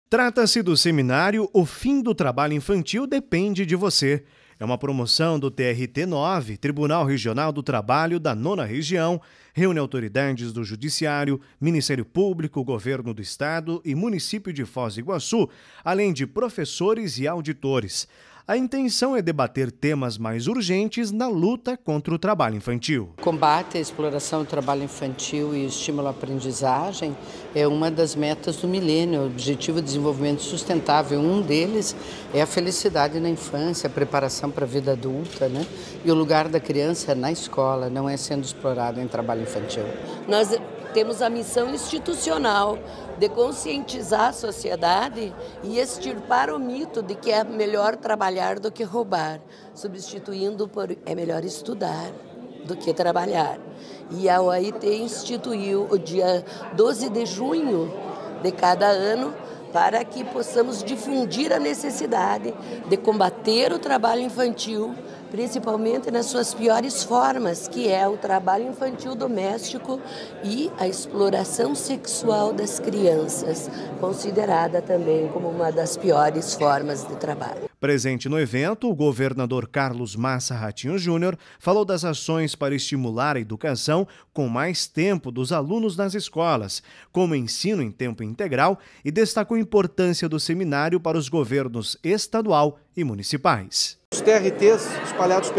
Trata-se do seminário O Fim do Trabalho Infantil Depende de Você. É uma promoção do TRT9, Tribunal Regional do Trabalho da 9ª Região, reúne autoridades do Judiciário, Ministério Público, Governo do Estado e Município de Foz do Iguaçu, além de professores e auditores. A intenção é debater temas mais urgentes na luta contra o trabalho infantil. Combate à exploração do trabalho infantil e estímulo à aprendizagem é uma das metas do milênio, o Objetivo de Desenvolvimento Sustentável. Um deles é a felicidade na infância, a preparação para a vida adulta, né? E o lugar da criança é na escola, não é sendo explorado em trabalho infantil. Nós temos a missão institucional de conscientizar a sociedade e extirpar o mito de que é melhor trabalhar do que roubar, substituindo por é melhor estudar do que trabalhar. E a OIT instituiu o dia 12 de junho de cada ano para que possamos difundir a necessidade de combater o trabalho infantil, principalmente nas suas piores formas, que é o trabalho infantil doméstico e a exploração sexual das crianças, considerada também como uma das piores formas de trabalho. Presente no evento, o governador Carlos Massa Ratinho Júnior falou das ações para estimular a educação com mais tempo dos alunos nas escolas, como ensino em tempo integral, e destacou a importância do seminário para os governos estadual e municipais. Os TRTs espalhados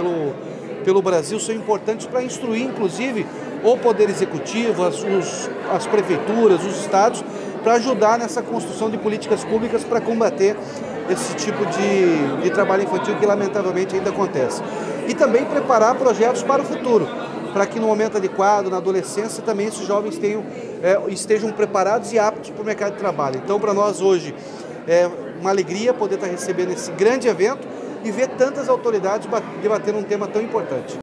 pelo Brasil são importantes para instruir, inclusive, o Poder Executivo, as prefeituras, os estados, para ajudar nessa construção de políticas públicas para combater esse tipo de trabalho infantil que, lamentavelmente, ainda acontece. E também preparar projetos para o futuro, para que no momento adequado, na adolescência, também esses jovens estejam preparados e aptos para o mercado de trabalho. Então, para nós hoje, é uma alegria poder estar recebendo esse grande evento e ver tantas autoridades debatendo um tema tão importante.